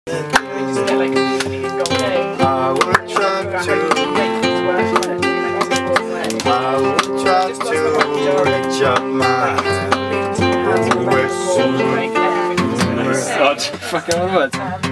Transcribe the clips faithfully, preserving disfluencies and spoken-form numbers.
Fucking words.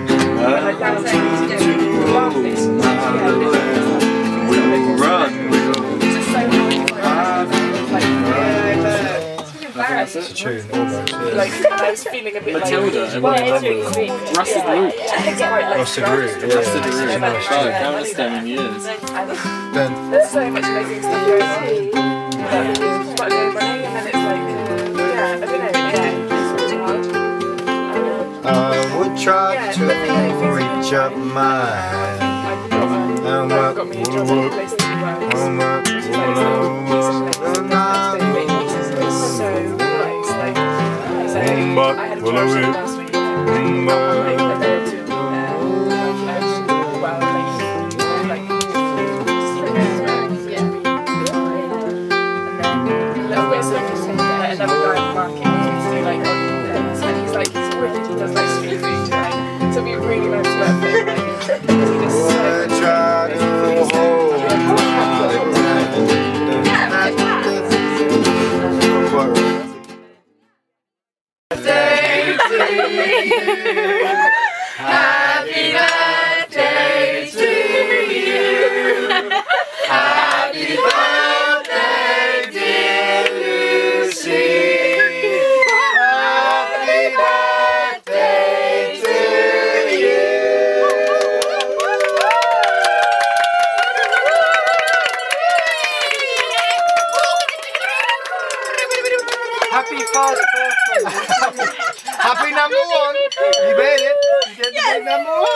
That's a tune, almost. Yeah. Like, and I was feeling a bit Matilda, like... well, Rusted Root. Rusted Root, yeah. Rusted Root. Yeah. Oh, I haven't seen in years. Ben. There's so much amazing stuff going on. But it's quite low running, and then it's like... Yeah, I don't know, yeah, it's really hard. I would try to reach up my hand. And what would work? And what I had a trial show last week, and I'm like, I go to uh, well, like, like, yeah. And then a little bit sort of another guy marking to do like on pens, and he's like, he's wicked, he does like street food, right? So it'd be really nice to work with him, like, because he does so much. Happy birthday to you. Happy birthday, dear Lucy. Happy birthday to you. Happy first birthday! Happy number one! You made it! You did the big number one!